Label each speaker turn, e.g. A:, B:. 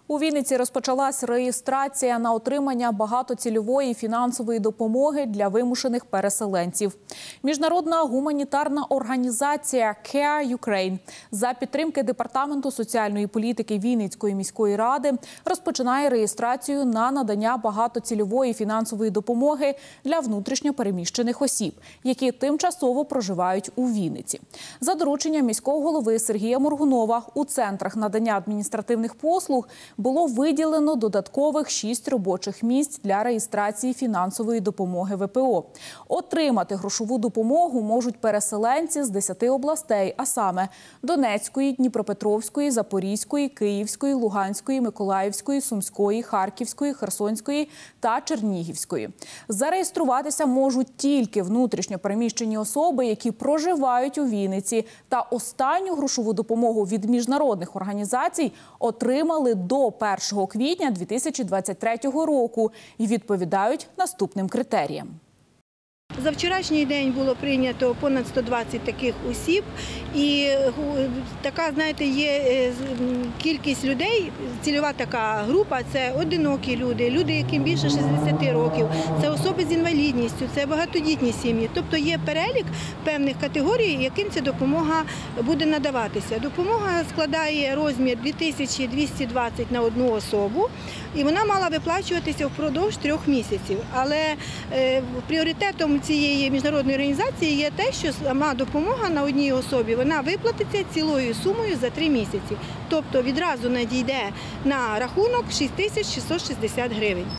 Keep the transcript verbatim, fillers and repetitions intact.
A: У Вінниці розпочалась реєстрація на отримання багатоцільової фінансової допомоги для вимушених переселенців. Міжнародна гуманітарна організація Care Ukraine за підтримки Департаменту соціальної політики Вінницької міської ради розпочинає реєстрацію на надання багатоцільової фінансової допомоги для внутрішньо переміщених осіб, які тимчасово проживають у Вінниці. За дорученням міського голови Сергія Моргунова у центрах надання адміністративних послуг було виділено додаткових шість робочих місць для реєстрації фінансової допомоги В П О. Отримати грошову допомогу можуть переселенці з десяти областей, а саме Донецької, Дніпропетровської, Запорізької, Київської, Луганської, Миколаївської, Сумської, Харківської, Херсонської та Чернігівської. Зареєструватися можуть тільки внутрішньо переміщені особи, які проживають у Вінниці та останню грошову допомогу від міжнародних організацій отримали до першого квітня дві тисячі двадцять третього року і відповідають наступним критеріям.
B: За вчорашній день було прийнято понад сто двадцять таких осіб, і така, знаєте, є кількість людей, цільова така група – це одинокі люди, люди, яким більше шістдесяти років, це особи з інвалідністю, це багатодітні сім'ї. Тобто є перелік певних категорій, яким ця допомога буде надаватися. Допомога складає розмір дві тисячі двісті двадцять на одну особу, і вона мала виплачуватися впродовж трьох місяців. Але пріоритетом цієї міжнародної організації є те, що сама допомога на одній особі, вона виплатиться цілою сумою за три місяці. Тобто відразу надійде на рахунок шість тисяч шістсот шістдесят гривень.